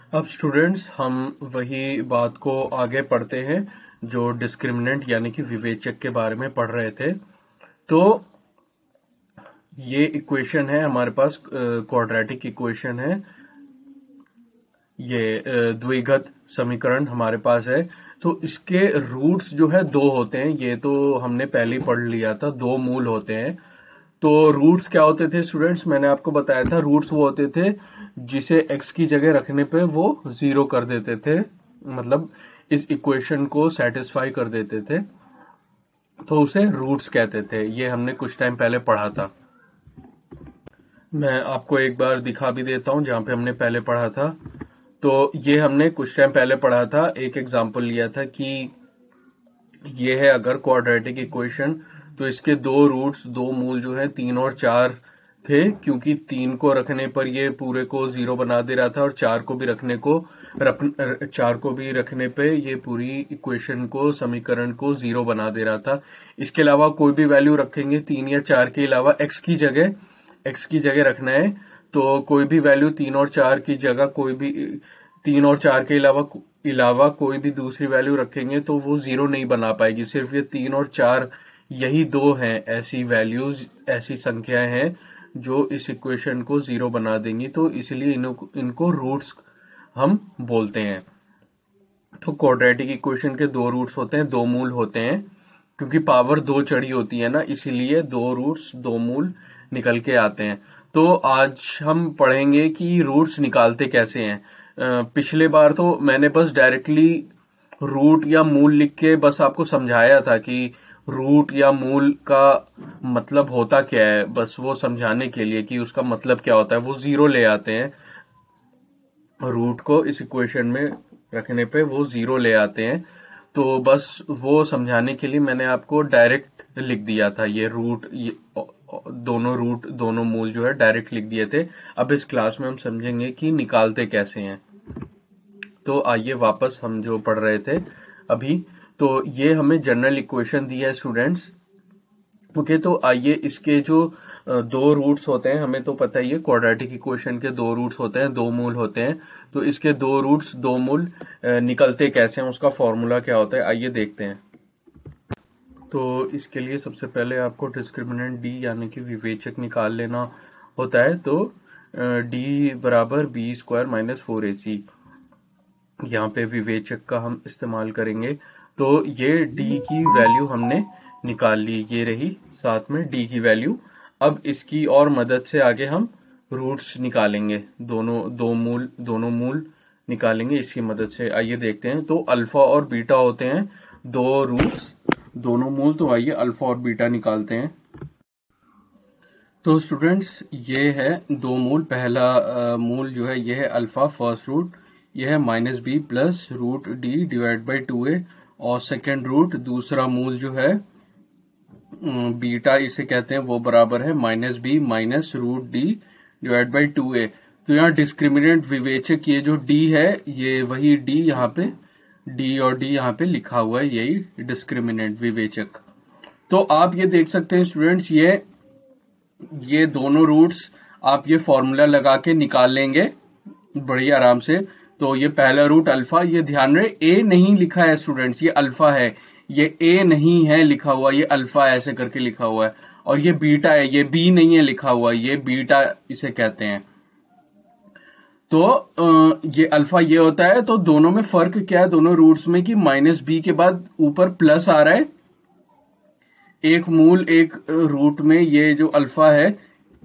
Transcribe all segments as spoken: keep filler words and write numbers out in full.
अब स्टूडेंट्स हम वही बात को आगे पढ़ते हैं जो डिस्क्रिमिनेंट यानी कि विवेचक के बारे में पढ़ रहे थे। तो ये इक्वेशन है हमारे पास, क्वाड्रेटिक इक्वेशन है, ये अ, द्विघात समीकरण हमारे पास है। तो इसके रूट्स जो है दो होते हैं, ये तो हमने पहले ही पढ़ लिया था, दो मूल होते हैं। तो रूट्स क्या होते थे स्टूडेंट्स, मैंने आपको बताया था, रूट्स वो होते थे जिसे x की जगह रखने पे वो जीरो कर देते थे, मतलब इस इक्वेशन को सेटिस्फाई कर देते थे, तो उसे रूट्स कहते थे। ये हमने कुछ टाइम पहले पढ़ा था। मैं आपको एक बार दिखा भी देता हूं जहां पे हमने पहले पढ़ा था। तो ये हमने कुछ टाइम पहले पढ़ा था, एक एग्जांपल लिया था कि ये है अगर क्वाड्रेटिक इक्वेशन, तो इसके दो रूट्स, दो मूल जो है तीन और चार थे, क्योंकि तीन को रखने पर ये पूरे को जीरो बना दे रहा था और चार को भी रखने को रप, चार को भी रखने पे ये पूरी इक्वेशन को, समीकरण को जीरो बना दे रहा था। इसके अलावा कोई भी वैल्यू रखेंगे तीन या चार के अलावा, एक्स की जगह एक्स की जगह रखना है, तो कोई भी वैल्यू तीन और चार की जगह, कोई भी तीन और चार के अलावा अलावा कोई भी दूसरी वैल्यू रखेंगे तो वो जीरो नहीं बना पाएगी। सिर्फ ये तीन और चार, यही दो हैं ऐसी वैल्यूज, ऐसी संख्याएं हैं जो इस इक्वेशन को जीरो बना देंगी, तो इसलिए इनको इनको रूट्स हम बोलते हैं। तो क्वाड्रेटिक इक्वेशन के दो रूट्स होते हैं, दो मूल होते हैं, क्योंकि पावर दो चढ़ी होती है ना, इसीलिए दो रूट्स, दो मूल निकल के आते हैं। तो आज हम पढ़ेंगे कि रूट्स निकालते कैसे हैं। पिछले बार तो मैंने बस डायरेक्टली रूट या मूल लिख के बस आपको समझाया था कि रूट या मूल का मतलब होता क्या है, बस वो समझाने के लिए कि उसका मतलब क्या होता है। वो जीरो ले आते हैं, रूट को इस इक्वेशन में रखने पे वो जीरो ले आते हैं, तो बस वो समझाने के लिए मैंने आपको डायरेक्ट लिख दिया था। ये रूट, ये दोनों रूट, दोनों मूल जो है डायरेक्ट लिख दिए थे। अब इस क्लास में हम समझेंगे कि निकालते कैसे हैं। तो आइए वापस हम जो पढ़ रहे थे अभी, तो ये हमें जनरल इक्वेशन दी है स्टूडेंट्स। ओके, तो आइए इसके जो दो रूट्स होते हैं, हमें तो पता ही है क्वाड्रेटिक इक्वेशन के दो रूट्स होते हैं, दो मूल होते हैं। तो इसके दो रूट्स, दो मूल निकलते कैसे हैं, उसका फॉर्मूला क्या होता है, आइए देखते हैं। तो इसके लिए सबसे पहले आपको डिस्क्रिमिनेंट डी यानी कि विवेचक निकाल लेना होता है। तो डी बराबर B square minus four A C, यहाँ पे विवेचक का हम इस्तेमाल करेंगे। तो ये डी की वैल्यू हमने निकाल ली, ये रही साथ में डी की वैल्यू। अब इसकी और मदद से आगे हम रूट्स निकालेंगे, दोनों दो मूल दोनों मूल निकालेंगे इसकी मदद से। आइए देखते हैं। तो अल्फा और बीटा होते हैं दो रूट्स, दोनों मूल। तो आइए अल्फा और बीटा निकालते हैं। तो स्टूडेंट्स ये है दो मूल। पहला आ, मूल जो है ये है अल्फा, फर्स्ट रूट, ये है minus B plus root D divide by two A. और सेकेंड रूट, दूसरा मूल जो है बीटा इसे कहते हैं, वो बराबर है minus B minus root D divide by two A. तो यहाँ डिस्क्रिमिनेंट विवेचक, ये जो डी है, ये वही डी यहाँ पे, डी और डी यहाँ पे लिखा हुआ है, यही डिस्क्रिमिनेंट विवेचक। तो आप ये देख सकते हैं स्टूडेंट्स, ये ये दोनों रूट्स आप ये फॉर्मूला लगा के निकाल लेंगे बड़ी आराम से। तो ये पहला रूट अल्फा, ये ध्यान रहे ए नहीं लिखा है स्टूडेंट्स, ये अल्फा है, ये ए नहीं है लिखा हुआ, ये अल्फा ऐसे करके लिखा हुआ है। और ये बीटा है, ये बी नहीं है लिखा हुआ, ये बीटा इसे कहते हैं। तो ये अल्फा ये होता है। तो दोनों में फर्क क्या है दोनों रूट्स में, कि माइनस बी के बाद ऊपर प्लस आ रहा है, एक मूल एक रूट में ये जो अल्फा है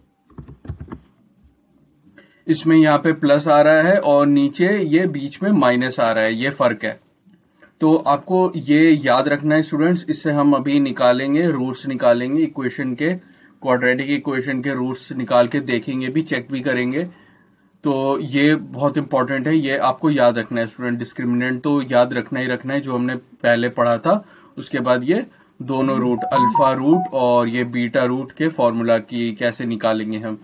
इसमें यहाँ पे प्लस आ रहा है, और नीचे ये बीच में माइनस आ रहा है, ये फर्क है। तो आपको ये याद रखना है स्टूडेंट्स। इससे हम अभी निकालेंगे, रूट्स निकालेंगे इक्वेशन के, क्वाड्रेटिक इक्वेशन के रूट्स निकाल के देखेंगे भी, चेक भी करेंगे। तो ये बहुत इंपॉर्टेंट है, ये आपको याद रखना है स्टूडेंट। डिस्क्रिमिनेंट तो याद रखना ही रखना है, जो हमने पहले पढ़ा था। उसके बाद ये दोनों रूट, अल्फा रूट और ये बीटा रूट के फॉर्मूला की कैसे निकालेंगे हम।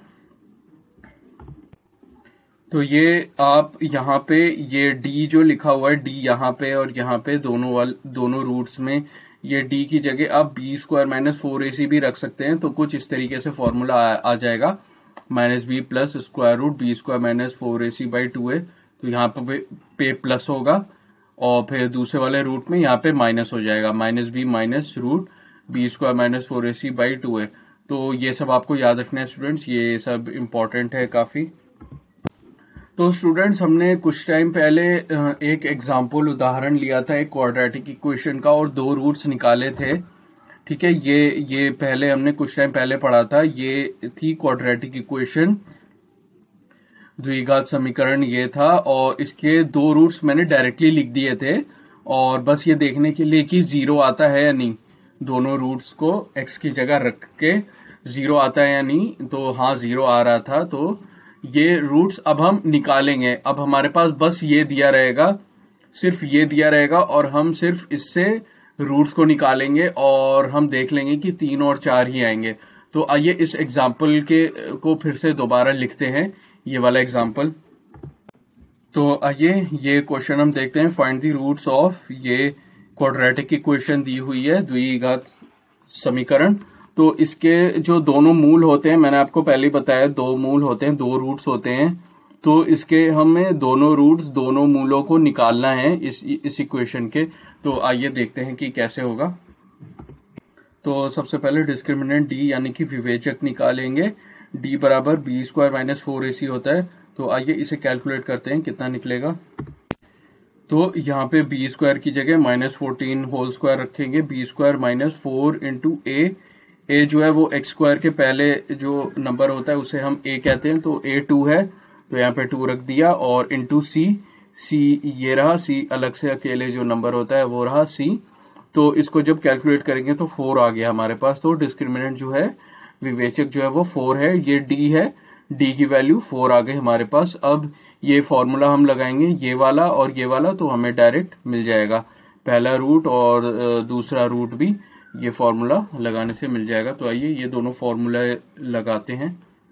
तो ये आप यहाँ पे ये डी जो लिखा हुआ है, डी यहाँ पे और यहाँ पे दोनों वाल दोनों रूट्स में, ये डी की जगह आप B square minus four A C भी रख सकते हैं। तो कुछ इस तरीके से फॉर्मूला आ, आ जाएगा, minus B plus square root B square minus four A C by two A. तो यहाँ पे पे प्लस होगा और फिर दूसरे वाले रूट में यहाँ पे माइनस हो जाएगा, minus B minus root B square minus four A C by two है। तो ये सब आपको याद रखना है स्टूडेंट्स, ये सब इम्पोर्टेंट है काफी। तो स्टूडेंट्स हमने कुछ टाइम पहले एक एग्जाम्पल उदाहरण लिया था एक क्वाड्रेटिक इक्वेशन का और दो रूट्स निकाले थे। ठीक है, ये ये पहले हमने कुछ टाइम पहले पढ़ा था। ये थी क्वाड्रेटिक इक्वेशन, द्विघात समीकरण ये था, और इसके दो रूट्स मैंने डायरेक्टली लिख दिए थे और बस ये देखने के लिए कि जीरो आता है या नहीं, दोनों रूट्स को एक्स की जगह रख के जीरो आता है या नहीं, तो हाँ जीरो आ रहा था। तो ये रूट्स अब हम निकालेंगे। अब हमारे पास बस ये दिया रहेगा, सिर्फ ये दिया रहेगा और हम सिर्फ इससे रूट्स को निकालेंगे और हम देख लेंगे कि तीन और चार ही आएंगे। तो आइए इस एग्जाम्पल के को फिर से दोबारा लिखते हैं, ये वाला एग्जाम्पल। तो आइए ये क्वेश्चन हम देखते हैं, फाइंड द रूट्स ऑफ, ये क्वाड्रेटिक इक्वेशन दी हुई है, द्विघात समीकरण। तो इसके जो दोनों मूल होते हैं, मैंने आपको पहले ही बताया दो मूल होते हैं, दो रूट्स होते हैं। तो इसके हमें दोनों रूट्स, दोनों मूलों को निकालना है इस इस इक्वेशन के। तो आइए देखते हैं कि कैसे होगा। तो सबसे पहले डिस्क्रिमिनेंट डी यानी कि विवेचक निकालेंगे। डी बराबर B square minus four A C होता है। तो आइए इसे कैलकुलेट करते हैं, कितना निकलेगा। तो यहाँ पे बी स्क्वायर की जगह माइनस फोर्टीन होल स्क्वायर रखेंगे, B square minus four into A. A जो है वो एक्स स्क्वायर के पहले जो नंबर होता है उसे हम ए कहते हैं, तो ए टू है, तो यहाँ पे टू रख दिया, और इंटू सी, सी ये रहा, सी अलग से अकेले जो नंबर होता है वो रहा सी। तो इसको जब कैलकुलेट करेंगे तो फोर आ गया हमारे पास। तो डिस्क्रिमिनेंट जो है, विवेचक जो है वो फोर है, ये डी है, डी की वैल्यू फोर आ गई हमारे पास। अब ये फॉर्मूला हम लगाएंगे, ये वाला और ये वाला, तो हमें डायरेक्ट मिल जाएगा, पहला रूट और दूसरा रूट भी ये फॉर्मूला लगाने से मिल जाएगा। तो आइए ये दोनों फॉर्मूला लगाते हैं।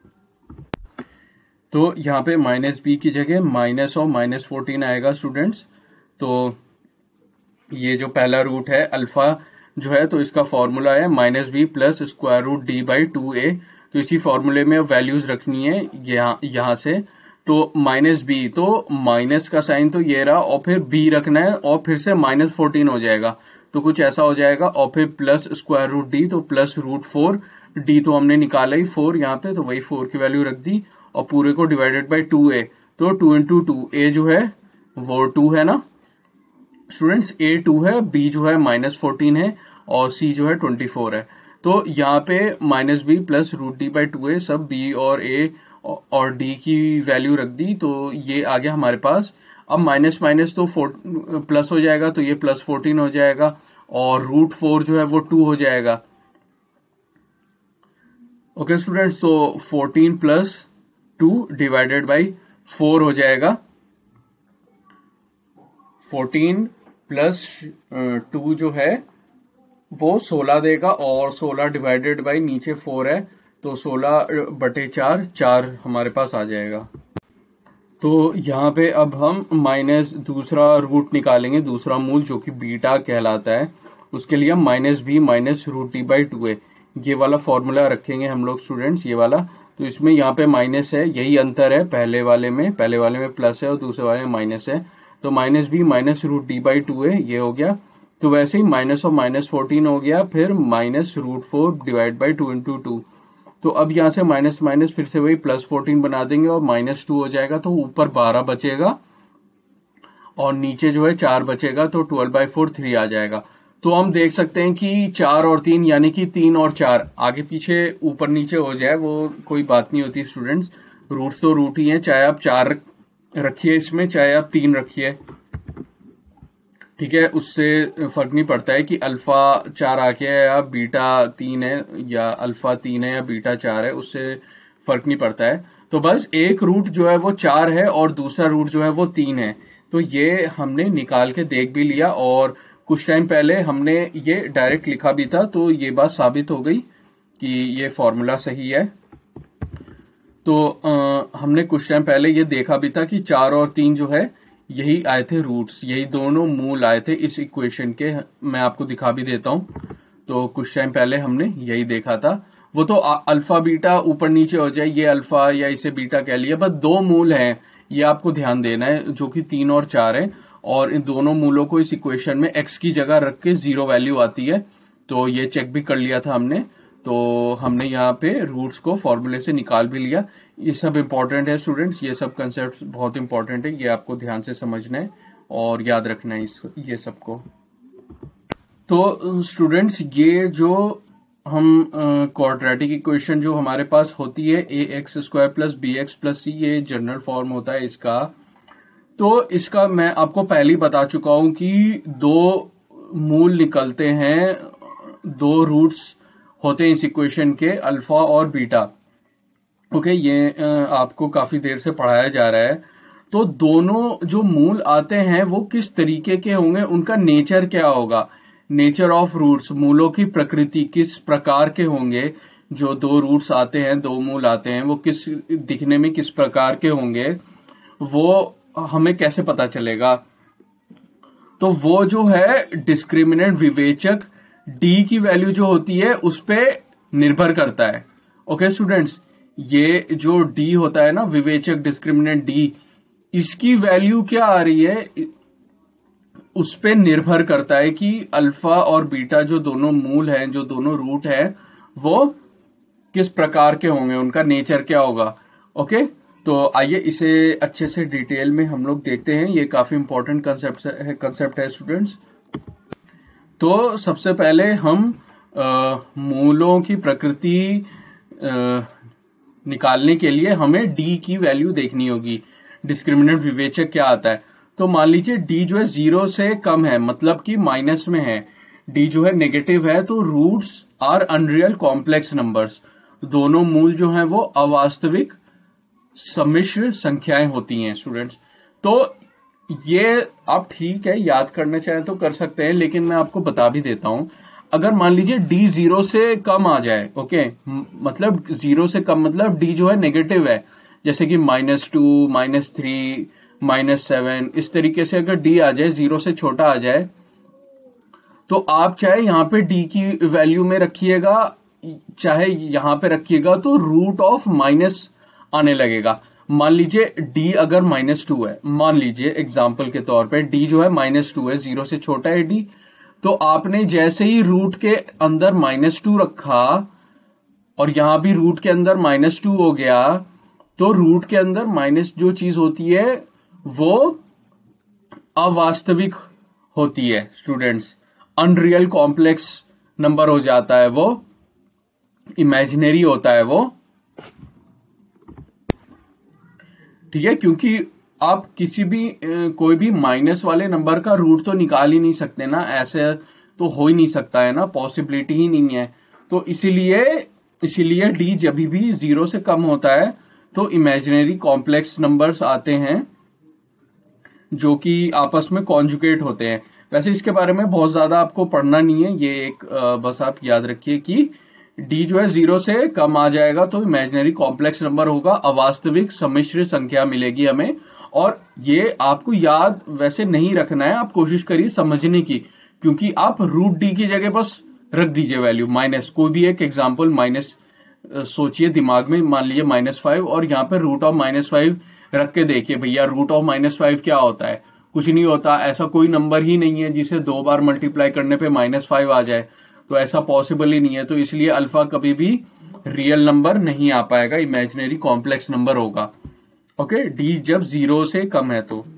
तो यहाँ पे माइनस बी की जगह माइनस और माइनस फोर्टीन आएगा स्टूडेंट्स। तो ये जो पहला रूट है अल्फा जो है, तो इसका फॉर्मूला है minus B plus square root D by two A. तो इसी फॉर्मूले में वैल्यूज रखनी है यहाँ यहाँ से। तो माइनस बी, तो माइनस का साइन तो ये रहा और फिर बी रखना है और फिर से माइनस फोर्टीन हो जाएगा, तो कुछ ऐसा हो जाएगा, और फिर प्लस स्क्वायर रूट डी, तो प्लस रूट फोर। डी तो हमने निकाला ही फोर यहाँ पे, तो वही फोर की वैल्यू रख दी और पूरे को डिवाइडेड बाई टू ए। तो टू इंटू टू, ए जो है वो टू है ना स्टूडेंट्स, ए टू है, बी जो है माइनस फोर्टीन है और सी जो है ट्वेंटी फोर है। तो यहाँ पे minus B plus root D by two A, सब बी और ए और डी की वैल्यू रख दी, तो ये आ गया हमारे पास। अब माइनस माइनस तो प्लस हो जाएगा, तो ये प्लस फोर्टीन हो जाएगा, और रूट फोर जो है वो टू हो जाएगा। ओके स्टूडेंट्स, तो fourteen plus two divided by four हो जाएगा। फोर्टीन प्लस टू जो है वो सोलह देगा, और सोलह डिवाइडेड बाई नीचे फोर है, तो सोलह बटे चार, चार हमारे पास आ जाएगा। तो यहाँ पे अब हम माइनस दूसरा रूट निकालेंगे, दूसरा मूल जो कि बीटा कहलाता है। उसके लिए हम minus B minus root D by two A, ये वाला फॉर्मूला रखेंगे हम लोग स्टूडेंट्स, ये वाला। तो इसमें यहाँ पे माइनस है, यही अंतर है, पहले वाले में पहले वाले में प्लस है और दूसरे वाले में माइनस है। तो minus B minus root D by two A ये हो गया। तो वैसे ही माइनस और माइनस फोर्टीन हो गया, फिर minus root four divide by two into two. तो अब यहाँ से माइनस माइनस फिर से वही प्लस फोर्टीन बना देंगे और माइनस टू हो जाएगा, तो ऊपर बारह बचेगा और नीचे जो है चार बचेगा, तो ट्वेल्व बाई फोर थ्री आ जाएगा। तो हम देख सकते हैं कि चार और तीन यानी कि तीन और चार आगे पीछे ऊपर नीचे हो जाए वो कोई बात नहीं होती स्टूडेंट्स, रूट्स तो रूट ही हैं, चाहे आप चार रखिए इसमें चाहे आप तीन रखिए, ठीक है, उससे फर्क नहीं पड़ता है कि अल्फा चार आ गया है या बीटा तीन है या अल्फा तीन है या बीटा चार है, उससे फर्क नहीं पड़ता है। तो बस एक रूट जो है वो चार है और दूसरा रूट जो है वो तीन है। तो ये हमने निकाल के देख भी लिया और कुछ टाइम पहले हमने ये डायरेक्ट लिखा भी था, तो ये बात साबित हो गई कि ये फॉर्मूला सही है। तो आ, हमने कुछ टाइम पहले ये देखा भी था कि चार और तीन जो है यही आए थे रूट्स, यही दोनों मूल आए थे इस इक्वेशन के। मैं आपको दिखा भी देता हूं। तो कुछ टाइम पहले हमने यही देखा था। वो तो अल्फा बीटा ऊपर नीचे हो जाए, ये अल्फा या इसे बीटा कह लिया, बस दो मूल हैं, ये आपको ध्यान देना है, जो कि तीन और चार है, और इन दोनों मूलों को इस इक्वेशन में x की जगह रख के जीरो वैल्यू आती है। तो ये चेक भी कर लिया था हमने, तो हमने यहाँ पे रूट्स को फॉर्मूले से निकाल भी लिया। ये सब इंपॉर्टेंट है स्टूडेंट्स, ये सब कंसेप्ट बहुत इंपॉर्टेंट है, ये आपको ध्यान से समझना है और याद रखना है इस ये सबको। तो स्टूडेंट्स, ये जो हम क्वाड्रेटिक इक्वेशन जो हमारे पास होती है A X square plus B X plus C, ये जनरल फॉर्म होता है इसका। तो इसका मैं आपको पहले ही बता चुका हूं कि दो मूल निकलते हैं, दो रूट्स होते हैं इस इक्वेशन के, अल्फा और बीटा। ओके, ये आपको काफी देर से पढ़ाया जा रहा है। तो दोनों जो मूल आते हैं वो किस तरीके के होंगे, उनका नेचर क्या होगा, नेचर ऑफ रूट्स, मूलों की प्रकृति किस प्रकार के होंगे। जो दो रूट्स आते हैं, दो मूल आते हैं, वो किस दिखने में किस प्रकार के होंगे, वो हमें कैसे पता चलेगा। तो वो जो है डिस्क्रिमिनेंट विवेचक डी की वैल्यू जो होती है उस पे निर्भर करता है। ओके स्टूडेंट्स, ये जो डी होता है ना, विवेचक डिस्क्रिमिनेंट डी, इसकी वैल्यू क्या आ रही है उस पे निर्भर करता है कि अल्फा और बीटा जो दोनों मूल हैं, जो दोनों रूट है, वो किस प्रकार के होंगे, उनका नेचर क्या होगा। ओके, तो आइए इसे अच्छे से डिटेल में हम लोग देखते हैं। ये काफी इंपॉर्टेंट कंसेप्ट है कंसेप्ट है स्टूडेंट्स। तो सबसे पहले हम आ, मूलों की प्रकृति आ, निकालने के लिए हमें डी की वैल्यू देखनी होगी, डिस्क्रिमिनेंट विवेचक क्या आता है। तो मान लीजिए डी जो है जीरो से कम है, मतलब कि माइनस में है, डी जो है नेगेटिव है, तो roots are unreal complex numbers, दोनों मूल जो हैं वो अवास्तविक सम्मिश्र संख्याएं होती हैं स्टूडेंट्स। तो ये आप ठीक है याद करना चाहें तो कर सकते हैं, लेकिन मैं आपको बता भी देता हूं। अगर मान लीजिए डी जीरो से कम आ जाए, ओके, मतलब जीरो से कम मतलब डी जो है नेगेटिव है, जैसे कि minus two, minus three, minus seven, इस तरीके से अगर डी आ जाए, जीरो से छोटा आ जाए, तो आप चाहे यहां पे डी की वैल्यू में रखिएगा, चाहे यहां पे रखिएगा, तो रूट ऑफ माइनस आने लगेगा। मान लीजिए डी अगर माइनस टू है, मान लीजिए एग्जाम्पल के तौर पे डी जो है माइनस टू है, जीरो से छोटा है डी, तो आपने जैसे ही रूट के अंदर माइनस टू रखा और यहां भी रूट के अंदर माइनस टू हो गया, तो रूट के अंदर माइनस जो चीज होती है वो अवास्तविक होती है स्टूडेंट्स, अनरियल कॉम्प्लेक्स नंबर हो जाता है, वो इमेजिनरी होता है वो, ठीक है। क्योंकि आप किसी भी कोई भी माइनस वाले नंबर का रूट तो निकाल ही नहीं सकते ना, ऐसे तो हो ही नहीं सकता है ना, पॉसिबिलिटी ही नहीं है। तो इसीलिए इसीलिए डी जब भी जीरो से कम होता है तो इमेजिनरी कॉम्प्लेक्स नंबर्स आते हैं जो कि आपस में कॉन्जुगेट होते हैं। वैसे इसके बारे में बहुत ज्यादा आपको पढ़ना नहीं है, ये एक बस आप याद रखिए कि डी जो है जीरो से कम आ जाएगा तो इमेजिनरी कॉम्प्लेक्स नंबर होगा, अवास्तविक सम्मिश्र संख्या मिलेगी हमें। और ये आपको याद वैसे नहीं रखना है, आप कोशिश करिए समझने की, क्योंकि आप रूट डी की जगह बस रख दीजिए वैल्यू माइनस, कोई भी एक एग्जाम्पल माइनस सोचिए दिमाग में, मान लीजिए माइनस फाइव, और यहाँ पे रूट ऑफ माइनस फाइव रख के देखिए भैया रूट ऑफ माइनस फाइव क्या होता है, कुछ नहीं होता। ऐसा कोई नंबर ही नहीं है जिसे दो बार मल्टीप्लाई करने पे माइनस फाइव आ जाए, तो ऐसा पॉसिबल ही नहीं है। तो इसलिए अल्फा कभी भी रियल नंबर नहीं आ पाएगा, इमेजिनरी कॉम्प्लेक्स नंबर होगा। ओके, डी जब जीरो से कम है तो।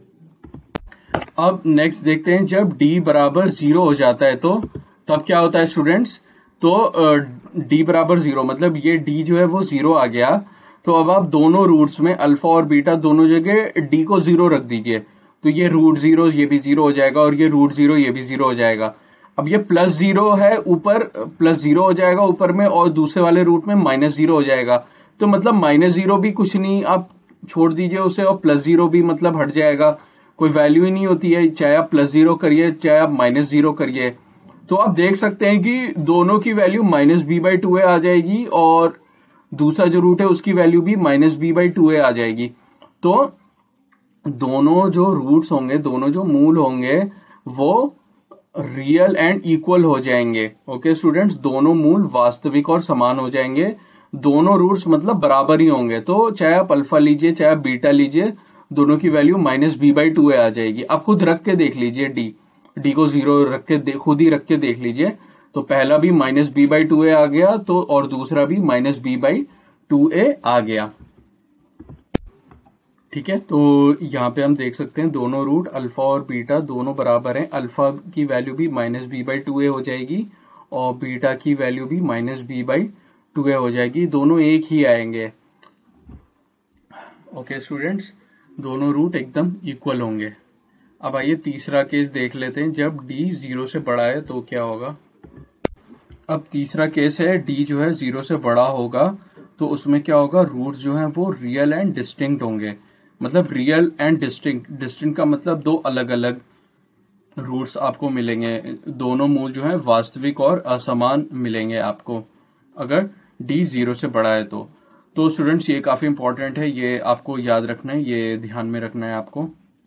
अब नेक्स्ट देखते हैं, जब डी बराबर जीरो हो जाता है तो तब क्या होता है स्टूडेंट्स। तो डी बराबर जीरो मतलब ये डी जो है वो जीरो आ गया, तो अब आप दोनों रूट्स में अल्फा और बीटा दोनों जगह डी को जीरो रख दीजिए, तो ये रूट जीरो ये भी जीरो हो जाएगा और ये रूट जीरो ये भी जीरो हो जाएगा। अब ये प्लस जीरो है ऊपर, प्लस जीरो हो जाएगा ऊपर में, और दूसरे वाले रूट में माइनस जीरो हो जाएगा। तो मतलब माइनस जीरो भी कुछ नहीं, आप छोड़ दीजिए उसे, और प्लस जीरो भी मतलब हट जाएगा, कोई वैल्यू ही नहीं होती है, चाहे आप प्लस जीरो करिए चाहे आप माइनस जीरो करिए। तो आप देख सकते हैं कि दोनों की value minus B by two A आ जाएगी, और दूसरा जो रूट है उसकी वैल्यू भी minus B by two A आ जाएगी। तो दोनों जो रूट्स होंगे, दोनों जो मूल होंगे, वो रियल एंड इक्वल हो जाएंगे। ओके स्टूडेंट्स, दोनों मूल वास्तविक और समान हो जाएंगे, दोनों रूट्स मतलब बराबर ही होंगे, तो चाहे आप अल्फा लीजिए चाहे आप बीटा लीजिए, दोनों की value minus B by two A आ जाएगी। आप खुद रख के देख लीजिए, डी डी को जीरो रख के खुद ही रख के देख लीजिए। तो पहला भी minus B by two A आ गया, तो और दूसरा भी minus B by two A आ गया। ठीक है, तो यहाँ पे हम देख सकते हैं दोनों रूट अल्फा और बीटा दोनों बराबर हैं। अल्फा की वैल्यू भी minus B by two A हो जाएगी और बीटा की वैल्यू भी minus B by two A हो जाएगी, दोनों एक ही आएंगे। ओके स्टूडेंट्स, दोनों रूट एकदम इक्वल होंगे। अब आइए तीसरा केस देख लेते हैं, जब d जीरो से बड़ा है तो क्या होगा। अब तीसरा केस है, d जो है जीरो से बड़ा होगा तो उसमें क्या होगा, रूट्स जो हैं वो रियल एंड डिस्टिंक्ट होंगे। मतलब रियल एंड डिस्टिंक्ट, डिस्टिंक्ट का मतलब दो अलग अलग रूट्स आपको मिलेंगे, दोनों मूल जो है वास्तविक और असमान मिलेंगे आपको अगर d जीरो से बड़ा है तो। तो स्टूडेंट्स ये काफी इंपॉर्टेंट है, ये आपको याद रखना है, ये ध्यान में रखना है आपको।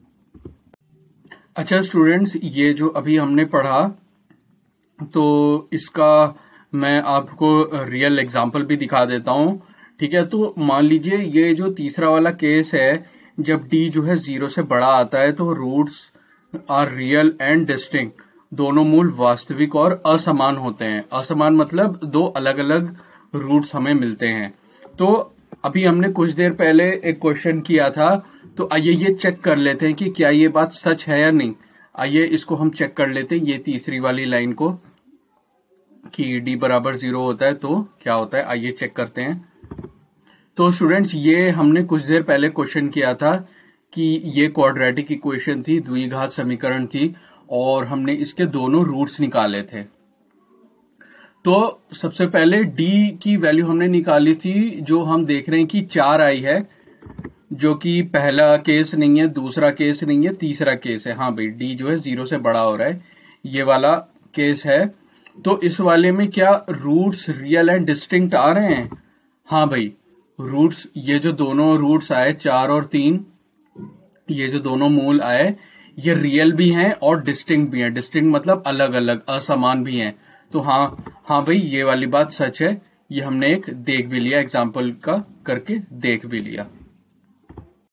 अच्छा स्टूडेंट्स, ये जो अभी हमने पढ़ा तो इसका मैं आपको रियल एग्जांपल भी दिखा देता हूं। ठीक है, तो मान लीजिए ये जो तीसरा वाला केस है, जब d जो है जीरो से बड़ा आता है तो roots are real and distinct, दोनों मूल वास्तविक और असमान होते हैं। असमान मतलब दो अलग अलग रूट्स हमें मिलते हैं। तो अभी हमने कुछ देर पहले एक क्वेश्चन किया था, तो आइए ये चेक कर लेते हैं कि क्या ये बात सच है या नहीं। आइए इसको हम चेक कर लेते हैं, ये तीसरी वाली लाइन को, कि d बराबर जीरो होता है तो क्या होता है, आइए चेक करते हैं। तो स्टूडेंट्स ये हमने कुछ देर पहले क्वेश्चन किया था कि ये क्वाड्रेटिक इक्वेशन थी, द्विघात समीकरण थी, और हमने इसके दोनों रूट्स निकाले थे। तो सबसे पहले d की वैल्यू हमने निकाली थी, जो हम देख रहे हैं कि चार आई है, जो कि पहला केस नहीं है, दूसरा केस नहीं है, तीसरा केस है। हाँ भाई, d जो है जीरो से बड़ा हो रहा है, ये वाला केस है। तो इस वाले में क्या रूट्स रियल एंड डिस्टिंक्ट आ रहे हैं। हाँ भाई, रूट्स, ये जो दोनों रूट्स आए चार और तीन, ये जो दोनों मूल आए ये रियल भी हैं और डिस्टिंक्ट भी हैं। डिस्टिंक्ट मतलब अलग अलग, असमान भी हैं। तो हाँ हाँ भाई, ये वाली बात सच है, ये हमने एक देख भी लिया, एग्जाम्पल का करके देख भी लिया।